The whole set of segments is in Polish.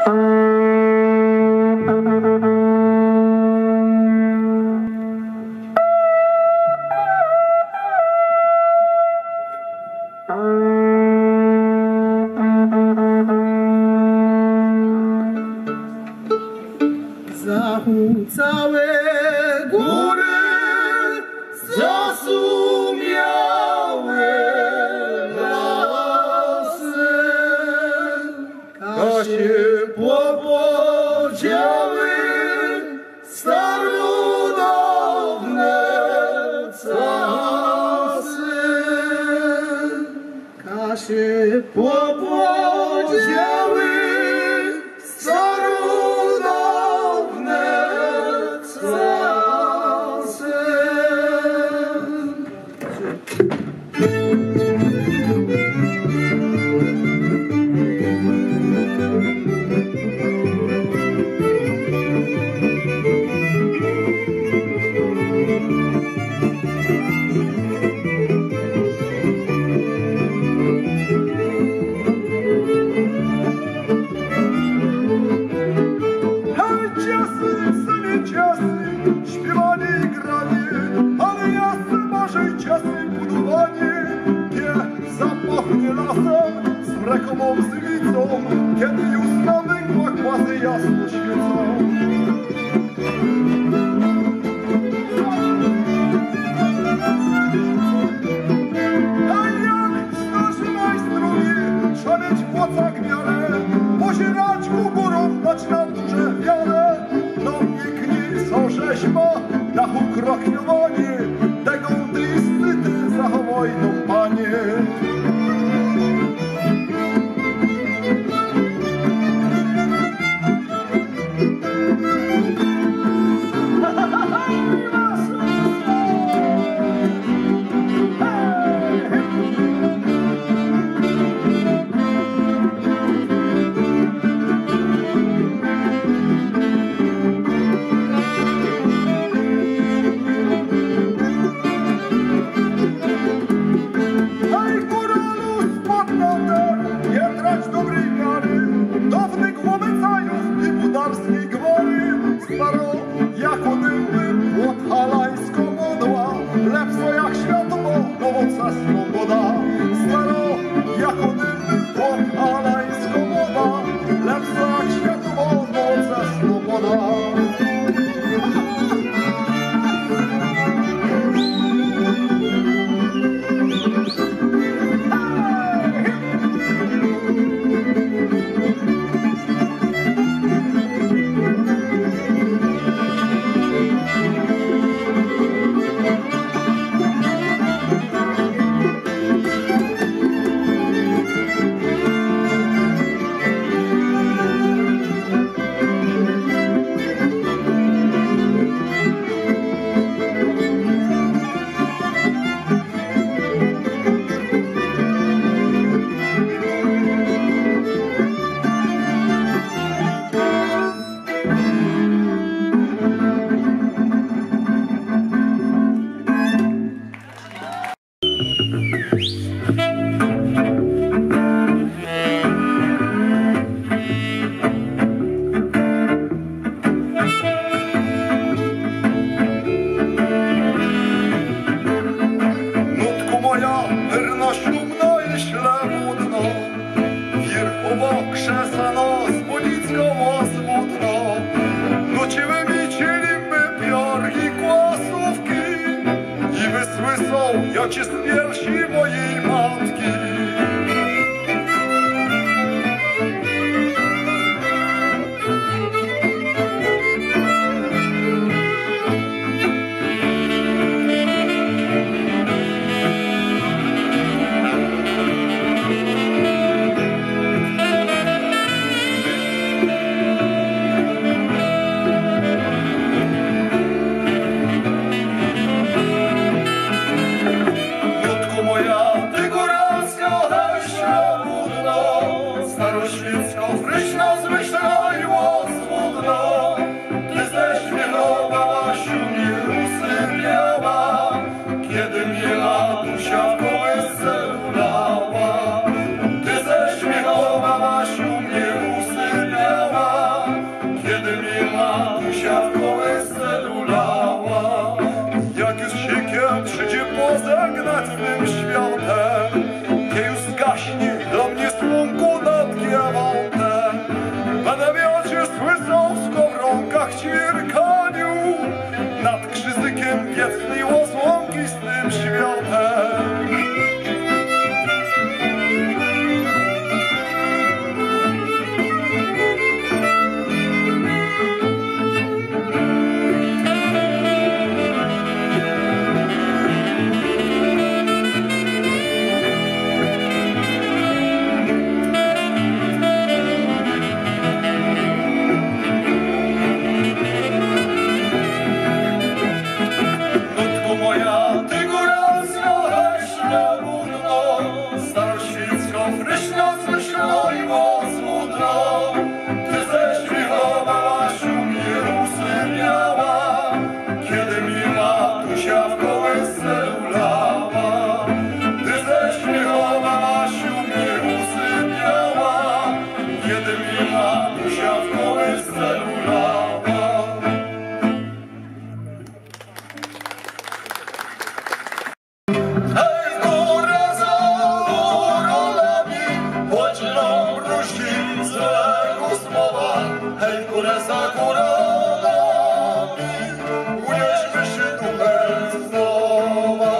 Zachód całe góry zasumiałe lasy, Kasie popodziały starodawne czasy, Kasie popodziały starodawne czasy. Śpiewanie i granie, ale jasne marzej ciasne budowanie. Nie zapachnie lasem z mlekomą zywicą, kiedy już na węgłach kłady jasno świecą. A jak starzy majstrowie trzeba mieć w płacach miarę, pozierać ku górą, dać na duże wiarę. No pięknie są rzeźba, dachu krokniowanie, tego ty zachowaj no panie. kiedy mi mamusia w kołysce lulała. Hej, w górę za górolami, chodź nam mruści złego słowa. Hej, w górę za górolami, unieśmy się duchem znowa.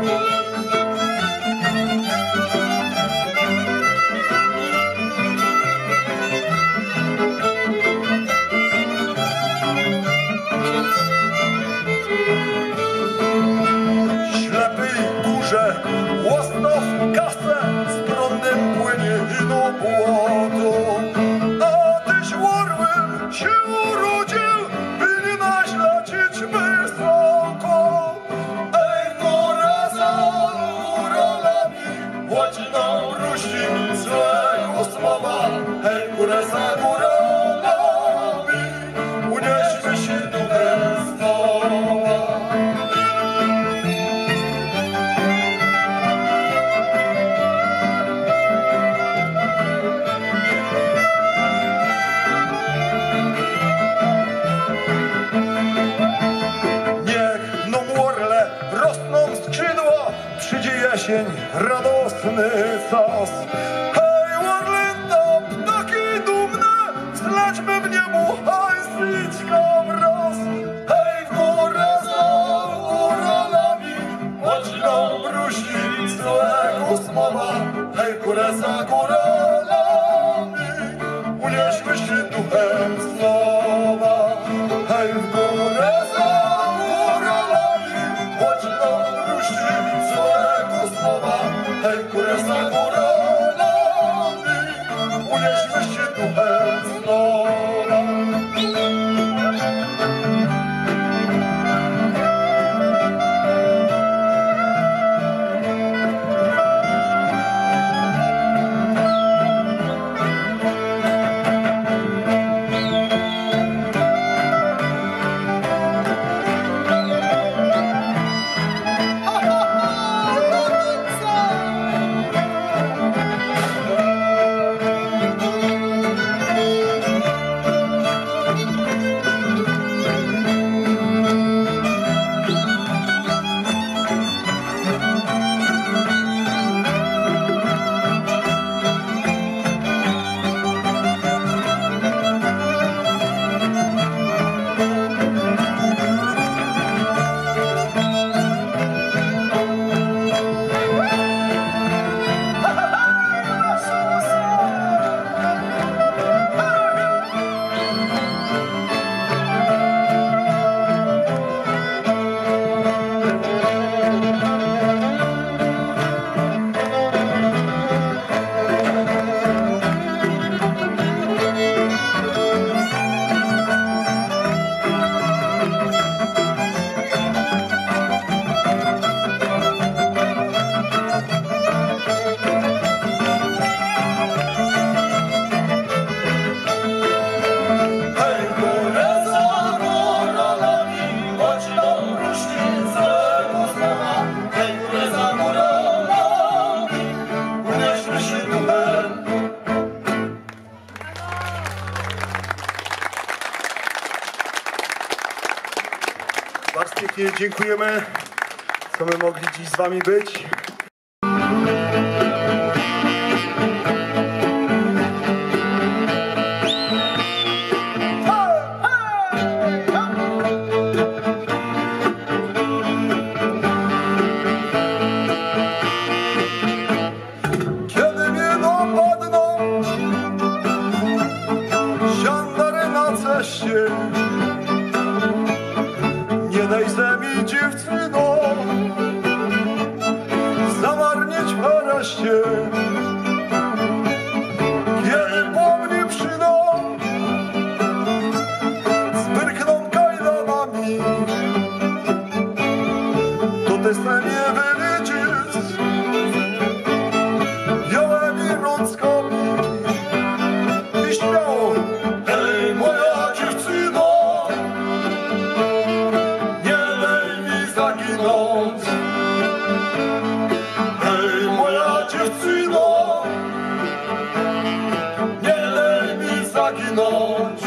Łosno w kasę z prądem płynie i do błoto. A tyś orłem się urodził, by nie naśladzić wysoko. Ej, góra za górolami, chodź nam mruści złego słowa. Ej, góra za górolami, unieśmy się duchem znowa. Jesień, radosny czas. Hej, orlęta, ptaki dumne, wzlećmy w niebo, haj, syćka wraz. Hej, w górę za górolami, chodź nam mruści złego smoła. Hej, w górę za górolami, unieśmy się duchem znowa. Hej, w górę za górolami, chodź nam mruści złego słowa. Hej, w górę za górolami, unieśmy się duchem znowa. Bardzo pięknie dziękujemy, co my mogli dziś z wami być. Kiedy mnie dopadną żandary na ceście, nie daj ze mi, dziewczyno, zamarnieć w haraście. Kiedy po mnie przyjdą, zbyrkną kajdanami, to ty se mnie wyleczysz białymi rączkami i śmiało. Hej, moja dziewczyno, nie zaginąć.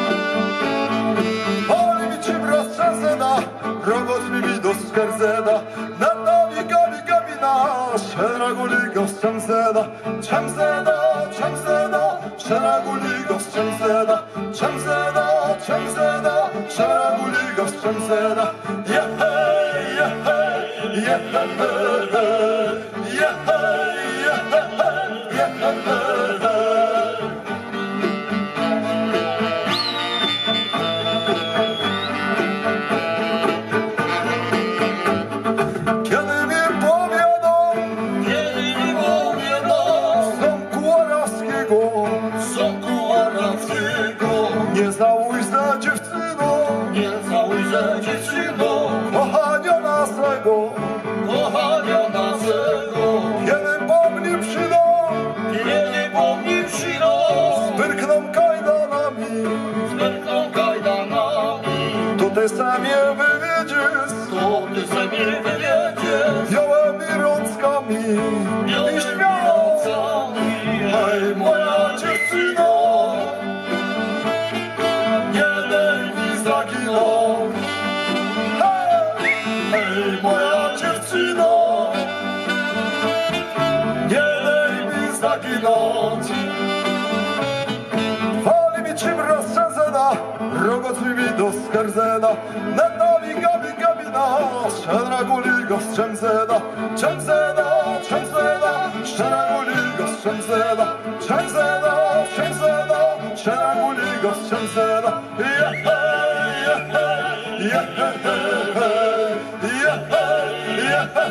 Oli mi ci roztrzęsena, rogot mi widok skarzena, na tobie gabi gabina, szeraguligo z czemsena, czemsena, czemsena, szeraguligo z czemsena, czemsena, czemsena, szeraguligo z czemsena. Jehej, jehej, jehej, jehej, jehej, jehej. Nie żałuj za dziewczyną, Nie całuj za dziewczyną, kochania naszego, kochania naszego. kiedy po mnie przyjdą, Kiedy po mnie przyjdą, wyrkną kajdanami, zerkną kajdanami, to ty sam je wywiedziesz, to ty sobie wywiedziesz. białymi rączkami i śmiało. Hej, moja dziewczyno, nie daj mi zaginąć. Hej, moja dziewczyno, nie daj mi zaginąć. Wali mi czym roztrzęsena, rogot mi widok skarzena, na tobie gabi gabina, szeraguligo z czemsena, czemsena, czemsena, szeraguligo z czemsena, czemsena, czemsena, szeraguligo z czemsena. Jehej, jehej, jehej, jehej,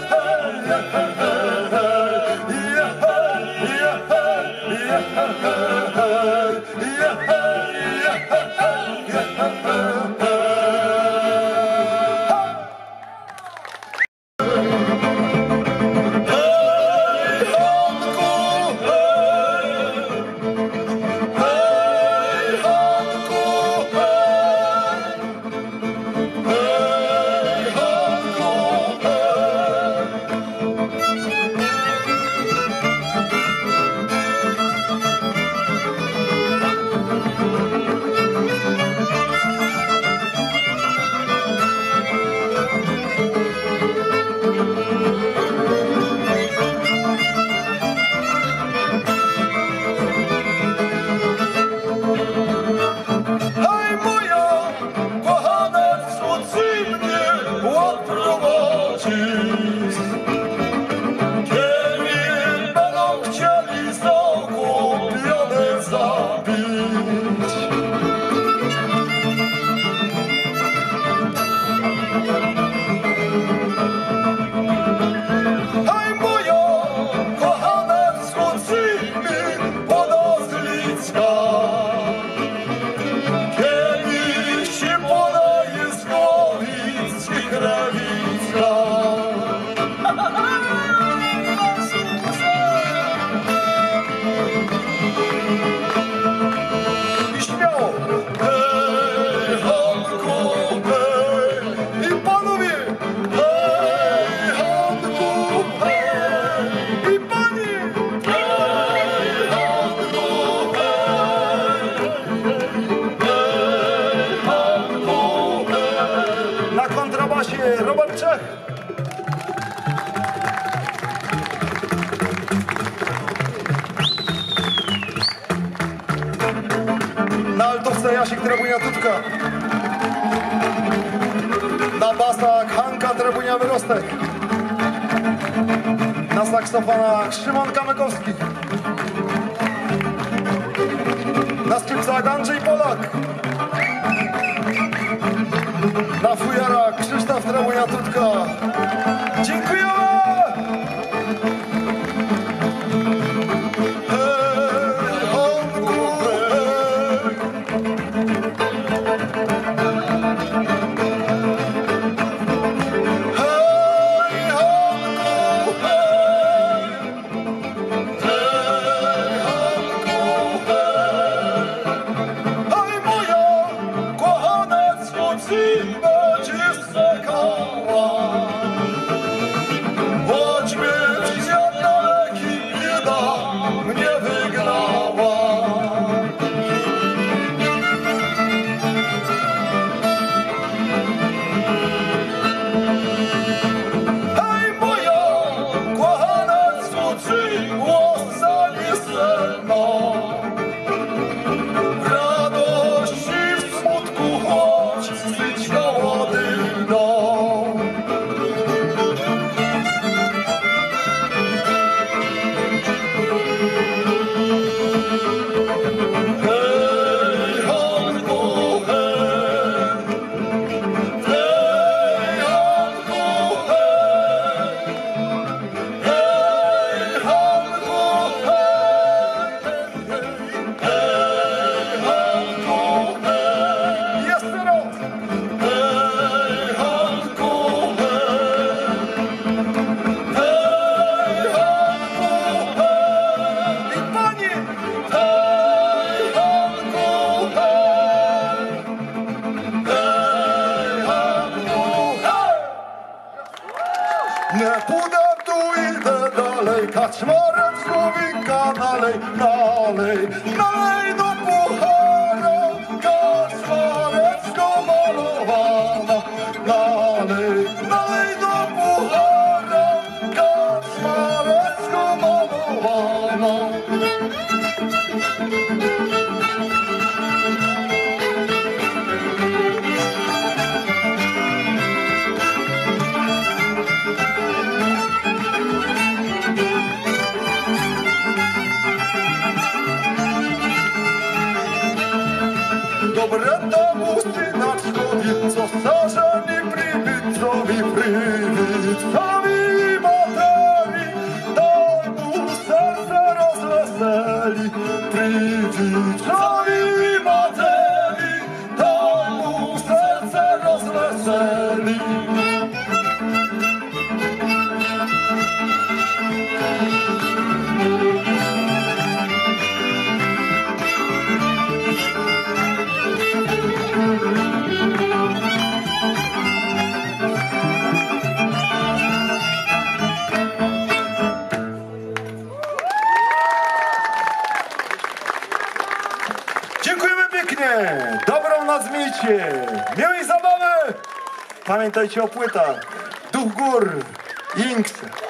Robert Czech. Na altowce Jasik Trabunia-Tutka. Na basach Hanka Trabunia-Wyrostek. Na saksofonach Szymon Kamykowski. Na skrzypcach Andrzej Polak. Na fujarach Krzysztof Trabunia-Tutka. Dziękujemy! Nie pójdę tu, idę dalej, kaczmarek słowika, dalej, dalej, dalej do puchara, kaczmarecko malowana, dalej, dalej do puchara, kaczmarecko malowana. Dobre domusy na wschodzie, co sarzeni prywidcowi, prywidcowi materi, daj mu serce rozweseli, prywidcowi materi, daj mu serce rozweseli. Dziękujemy pięknie! Dobrą noc miejcie! Miłej zabawy! Pamiętajcie o płytach. Duch gór, Inks,